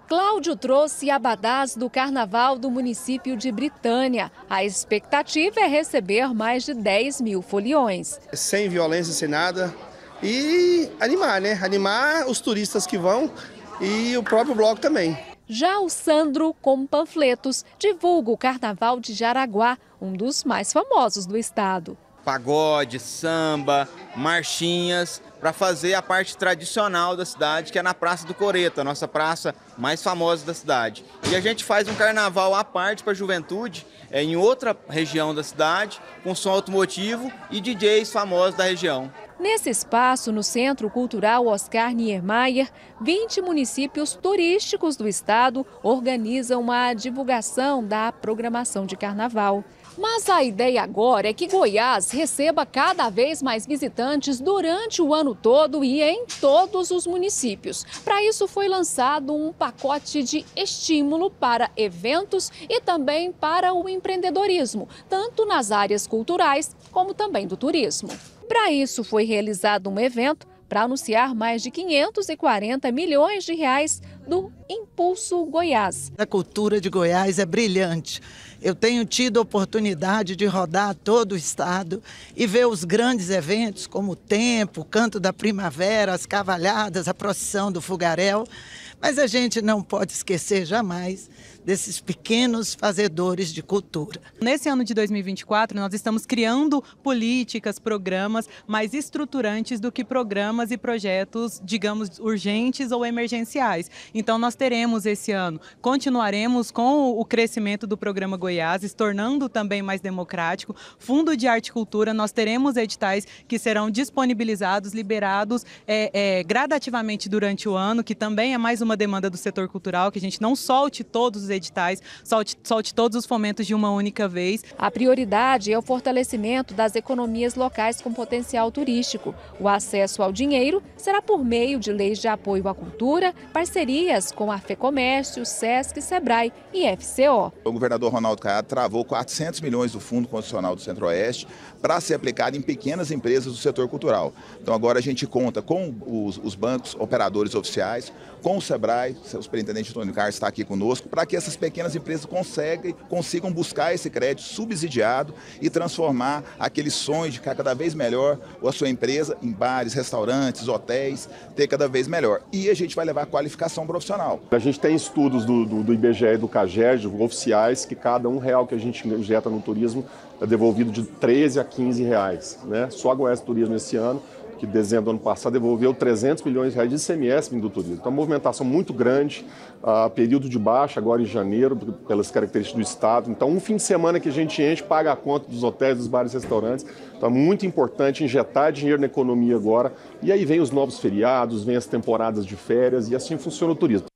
Cláudio trouxe abadás do carnaval do município de Britânia. A expectativa é receber mais de 10 mil foliões. Sem violência, sem nada. E animar, né? Animar os turistas que vão e o próprio bloco também. Já o Sandro, com panfletos, divulga o Carnaval de Jaraguá, um dos mais famosos do estado. Pagode, samba, marchinhas, para fazer a parte tradicional da cidade, que é na Praça do Coreto, a nossa praça mais famosa da cidade. E a gente faz um carnaval à parte para a juventude, em outra região da cidade, com som automotivo e DJs famosos da região. Nesse espaço, no Centro Cultural Oscar Niemeyer, 20 municípios turísticos do estado organizam a divulgação da programação de carnaval. Mas a ideia agora é que Goiás receba cada vez mais visitantes durante o ano todo e em todos os municípios. Para isso foi lançado um pacote de estímulo para eventos e também para o empreendedorismo, tanto nas áreas culturais como também do turismo. Para isso foi realizado um evento para anunciar mais de 540 milhões de reais do Impulso Goiás. A cultura de Goiás é brilhante. Eu tenho tido a oportunidade de rodar todo o estado e ver os grandes eventos como o Tempo, o Canto da Primavera, as Cavalhadas, a procissão do Fogaréu. Mas a gente não pode esquecer jamais desses pequenos fazedores de cultura. Nesse ano de 2024, nós estamos criando políticas, programas mais estruturantes do que programas e projetos, digamos, urgentes ou emergenciais. Então, nós teremos esse ano, continuaremos com o crescimento do programa Goiás, se tornando também mais democrático. Fundo de Arte e Cultura, nós teremos editais que serão disponibilizados, liberados gradativamente durante o ano, que também é mais uma demanda do setor cultural, que a gente não solte todos os editais, solte todos os fomentos de uma única vez. A prioridade é o fortalecimento das economias locais com potencial turístico. O acesso ao dinheiro será por meio de leis de apoio à cultura, parcerias com a FEComércio, SESC, SEBRAE e FCO. O governador Ronaldo Caiado travou 400 milhões do Fundo Constitucional do Centro-Oeste para ser aplicado em pequenas empresas do setor cultural. Então agora a gente conta com os bancos operadores oficiais, com o SEBRAE, o superintendente Antônio Carlos está aqui conosco, para que essas pequenas empresas consigam buscar esse crédito subsidiado e transformar aquele sonho de ficar cada vez melhor a sua empresa em bares, restaurantes, hotéis, ter cada vez melhor. E a gente vai levar qualificação profissional. A gente tem estudos do IBGE e do CAGED, oficiais, que cada R$1 que a gente injeta no turismo é devolvido de 13 a 15 reais, né? Só a Goiás Turismo esse ano, que em dezembro do ano passado devolveu 300 milhões de reais de ICMS do turismo. Então, uma movimentação muito grande, período de baixa agora em janeiro, pelas características do estado. Então, um fim de semana que a gente enche, paga a conta dos hotéis, dos bares e restaurantes. Então, é muito importante injetar dinheiro na economia agora. E aí vem os novos feriados, vem as temporadas de férias e assim funciona o turismo.